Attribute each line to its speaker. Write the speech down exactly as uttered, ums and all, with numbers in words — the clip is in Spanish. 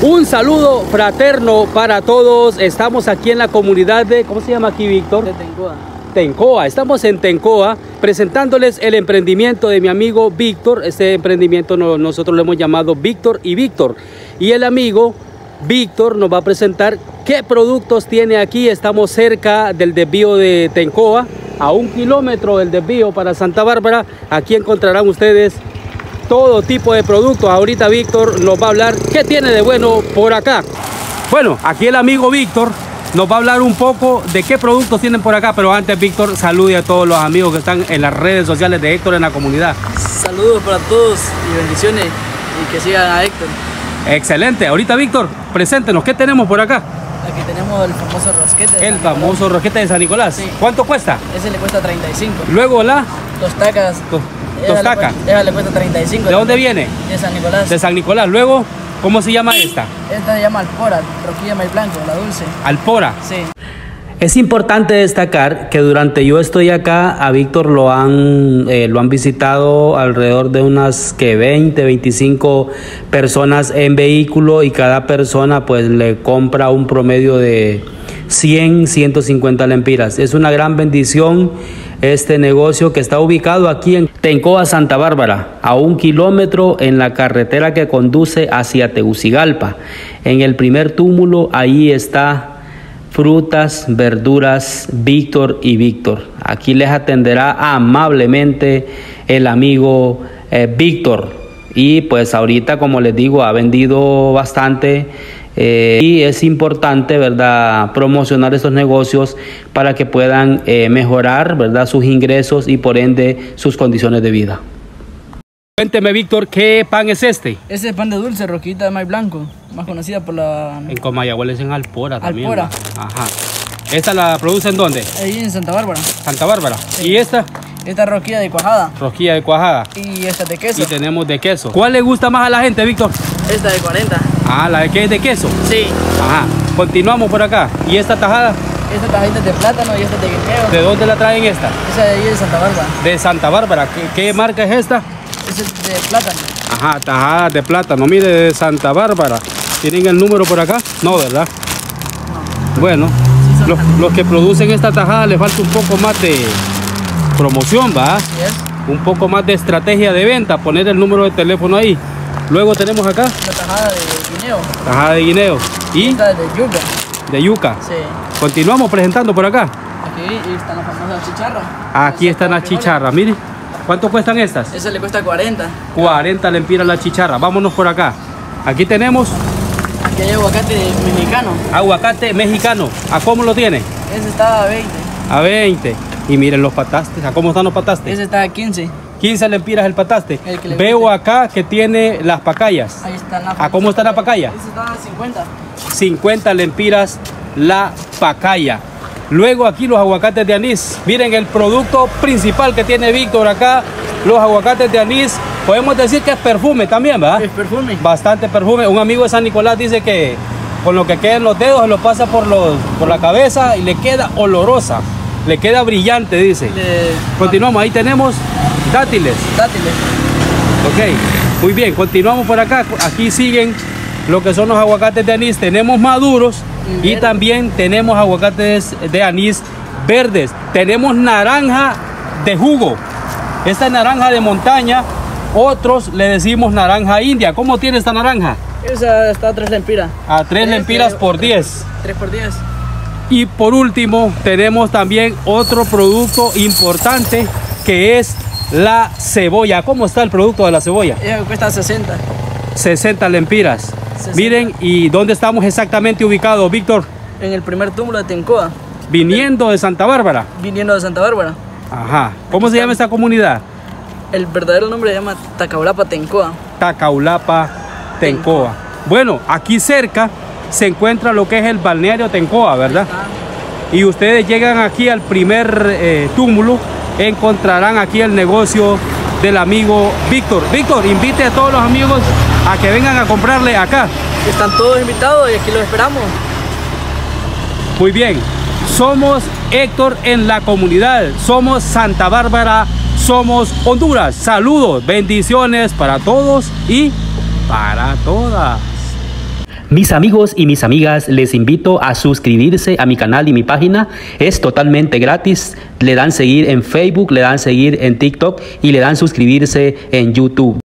Speaker 1: Un saludo fraterno para todos. Estamos aquí en la comunidad de, ¿cómo se llama aquí, Víctor?
Speaker 2: De Tencoa.
Speaker 1: Tencoa. Estamos en Tencoa presentándoles el emprendimiento de mi amigo Víctor. Este emprendimiento no, nosotros lo hemos llamado Víctor y Víctor. Y el amigo Víctor nos va a presentar qué productos tiene aquí. Estamos cerca del desvío de Tencoa, a un kilómetro del desvío para Santa Bárbara. Aquí encontrarán ustedes todo tipo de productos. Ahorita Víctor nos va a hablar qué tiene de bueno por acá. Bueno, aquí el amigo Víctor nos va a hablar un poco de qué productos tienen por acá, pero antes, Víctor, salude a todos los amigos que están en las redes sociales de Héctor en la comunidad.
Speaker 2: Saludos para todos y bendiciones, y que sigan a Héctor.
Speaker 1: Excelente. Ahorita, Víctor, preséntenos, ¿qué tenemos por acá?
Speaker 2: Aquí tenemos el famoso rosquete de
Speaker 1: El
Speaker 2: San
Speaker 1: famoso
Speaker 2: Nicolás.
Speaker 1: rosquete de San Nicolás.
Speaker 2: Sí.
Speaker 1: ¿Cuánto cuesta?
Speaker 2: Ese le cuesta treinta y cinco.
Speaker 1: Luego la
Speaker 2: Tostacas.
Speaker 1: to-
Speaker 2: esa le
Speaker 1: tostaca.
Speaker 2: cuesta- Esa le cuesta treinta y cinco.
Speaker 1: ¿De dónde viene?
Speaker 2: De San Nicolás.
Speaker 1: De San Nicolás. Luego, ¿cómo se llama esta?
Speaker 2: Esta se llama Alpora, roquilla maíz blanco, la dulce.
Speaker 1: Alpora.
Speaker 2: Sí.
Speaker 1: Es importante destacar que durante yo estoy acá, a Víctor lo han, eh, lo han visitado alrededor de unas que veinte, veinticinco personas en vehículo, y cada persona pues le compra un promedio de cien, ciento cincuenta lempiras. Es una gran bendición este negocio que está ubicado aquí en Tencoa, Santa Bárbara, a un kilómetro en la carretera que conduce hacia Tegucigalpa. En el primer túmulo, ahí está Frutas, Verduras, Víctor y Víctor. Aquí les atenderá amablemente el amigo eh, Víctor. Y pues ahorita, como les digo, ha vendido bastante. Eh, y es importante, ¿verdad?, promocionar estos negocios para que puedan eh, mejorar, ¿verdad?, sus ingresos y por ende sus condiciones de vida. Cuénteme, Víctor, ¿qué pan es este?
Speaker 2: Ese es pan de dulce, roquillita de maíz blanco, más conocida por la...
Speaker 1: En Comayagüel es en Alpora también.
Speaker 2: Alpora.
Speaker 1: Ajá. ¿Esta la producen dónde?
Speaker 2: Ahí en Santa Bárbara.
Speaker 1: Santa Bárbara.
Speaker 2: Sí.
Speaker 1: ¿Y esta?
Speaker 2: Esta roquilla de cuajada.
Speaker 1: Rosquilla de cuajada.
Speaker 2: Y esta de queso.
Speaker 1: Y tenemos de queso. ¿Cuál le gusta más a la gente, Víctor?
Speaker 2: Esta de cuarenta.
Speaker 1: Ah, la de que es de queso.
Speaker 2: Sí.
Speaker 1: Ajá. Continuamos por acá. ¿Y esta tajada?
Speaker 2: Esta tajita es de plátano y esta es de guineo.
Speaker 1: ¿De dónde la traen esta?
Speaker 2: Esa de ahí es de Santa Bárbara.
Speaker 1: De Santa Bárbara. ¿Qué, qué marca es esta?
Speaker 2: Esa es de plátano.
Speaker 1: Ajá, tajada de plátano. Mire, de Santa Bárbara. ¿Tienen el número por acá? No, ¿verdad?
Speaker 2: No.
Speaker 1: Bueno, los, los que producen esta tajada les falta un poco más de promoción, ¿va?
Speaker 2: Así es.
Speaker 1: Un poco más de estrategia de venta, poner el número de teléfono ahí. Luego tenemos acá
Speaker 2: La tajada de guineo.
Speaker 1: tajada de guineo y
Speaker 2: Esta es de yuca.
Speaker 1: de yuca.
Speaker 2: Sí.
Speaker 1: Continuamos presentando por acá.
Speaker 2: Aquí están las famosas chicharras.
Speaker 1: Aquí están las chicharras, mire. ¿Cuánto cuestan estas?
Speaker 2: Esa le cuesta cuarenta.
Speaker 1: cuarenta lempiras la chicharra. Vámonos por acá. Aquí tenemos
Speaker 2: Aquí hay aguacate mexicano.
Speaker 1: aguacate mexicano. ¿A cómo lo tiene?
Speaker 2: Ese está a veinte.
Speaker 1: A veinte. Y miren los patastes. ¿A cómo están los patastes?
Speaker 2: Ese está a quince.
Speaker 1: quince lempiras el pataste.
Speaker 2: El que le
Speaker 1: Veo
Speaker 2: guste.
Speaker 1: acá que tiene las pacayas.
Speaker 2: Ahí están las.
Speaker 1: ¿A cómo está la pacaya?
Speaker 2: Ese está a cincuenta.
Speaker 1: cincuenta lempiras la pacaya. Luego aquí los aguacates de anís. Miren el producto principal que tiene Víctor acá, los aguacates de anís. Podemos decir que es perfume también, ¿verdad?
Speaker 2: Es perfume.
Speaker 1: Bastante perfume. Un amigo de San Nicolás dice que con lo que queda en los dedos se lo pasa por, los, por la cabeza y le queda olorosa, le queda brillante, dice.
Speaker 2: De
Speaker 1: Continuamos, ahí tenemos dátiles.
Speaker 2: dátiles.
Speaker 1: Ok, muy bien, continuamos por acá. Aquí siguen lo que son los aguacates de anís. Tenemos maduros
Speaker 2: Y
Speaker 1: y
Speaker 2: verdes.
Speaker 1: también tenemos aguacates de anís verdes. Tenemos naranja de jugo. Esta naranja de montaña, otros le decimos naranja india. ¿Cómo tiene esta naranja?
Speaker 2: Esa está a tres lempiras.
Speaker 1: A tres lempiras por diez.
Speaker 2: tres por diez.
Speaker 1: Y por último tenemos también otro producto importante que es la cebolla. ¿Cómo está el producto de la cebolla?
Speaker 2: Ella cuesta sesenta.
Speaker 1: sesenta lempiras.
Speaker 2: sesenta.
Speaker 1: Miren, ¿y dónde estamos exactamente ubicados, Víctor?
Speaker 2: En el primer túmulo de Tencoa,
Speaker 1: Viniendo de Santa Bárbara.
Speaker 2: viniendo de Santa Bárbara.
Speaker 1: Ajá. ¿Cómo se llama esta comunidad?
Speaker 2: El verdadero nombre se llama Tacaulapa Tencoa.
Speaker 1: Tacaulapa, Tencoa. Bueno, aquí cerca se encuentra lo que es el balneario Tencoa, ¿verdad?
Speaker 2: Ah,
Speaker 1: Y ustedes llegan aquí al primer eh, túmulo, encontrarán aquí el negocio del amigo Víctor. Víctor, invite a todos los amigos a que vengan a comprarle acá.
Speaker 2: están todos invitados y aquí los esperamos.
Speaker 1: Muy bien, somos Héctor en la comunidad, somos Santa Bárbara, somos Honduras. Saludos, bendiciones para todos y para todas. Mis amigos y mis amigas, les invito a suscribirse a mi canal y mi página. Es totalmente gratis. Le dan seguir en Facebook, le dan seguir en TikTok y le dan suscribirse en YouTube.